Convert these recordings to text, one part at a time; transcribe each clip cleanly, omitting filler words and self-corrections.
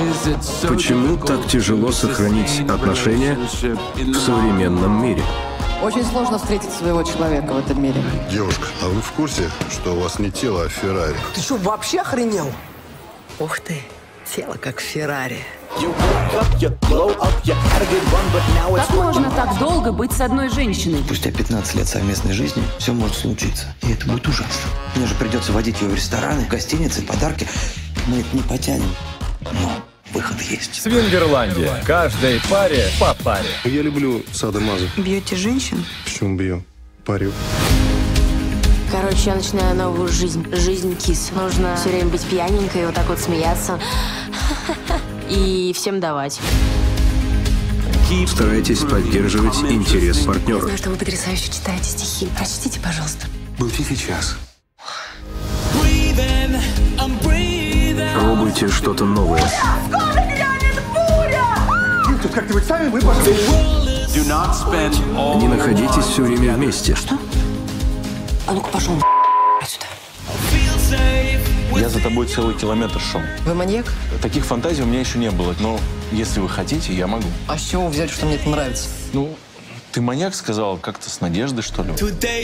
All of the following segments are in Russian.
Почему так тяжело сохранить отношения в современном мире? Очень сложно встретить своего человека в этом мире. Девушка, а вы в курсе, что у вас не тело, а Феррари? Ты что, вообще охренел? Ух ты, тело как Феррари. Как можно так долго быть с одной женщиной? Спустя 15 лет совместной жизни все может случиться. И это будет ужасно. Мне же придется водить ее в рестораны, в гостиницы, подарки. Мы это не потянем. Но выход есть. Свингерландия. Каждой паре по паре. Я люблю садо-мазо. Бьете женщин? Почему бью? Парю. Короче, я начинаю новую жизнь. Жизнь кис. Нужно все время быть пьяненькой, вот так вот смеяться. И всем давать. Старайтесь поддерживать интерес партнера. Знаю, что вы потрясающе читаете стихи. Прочтите, пожалуйста. Был тихий час. Пробуйте что-то новое. Тут как-нибудь сами вы пошли. Не находитесь все время вместе. А ну-ка, пошел отсюда. Я за тобой целый километр шел. Вы маньяк? Таких фантазий у меня еще не было, но если вы хотите, я могу. А с чего взять, что мне это нравится? Ну, ты маньяк сказал, как-то с надеждой, что ли?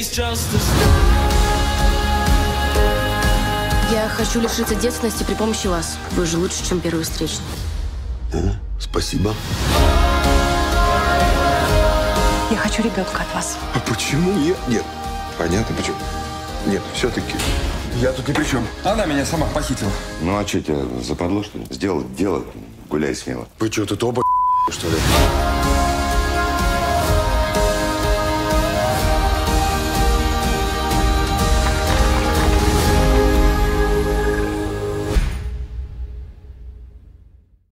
Я хочу лишиться девственности при помощи вас. Вы же лучше, чем первый встречный. Спасибо. Я хочу ребенка от вас. А почему я? Нет. Понятно, почему. Нет, все-таки. Я тут ни при чем. Она меня сама похитила. Ну, а что, тебя западло, что ли? Сделал дело, гуляй смело. Вы что, тут оба что ли?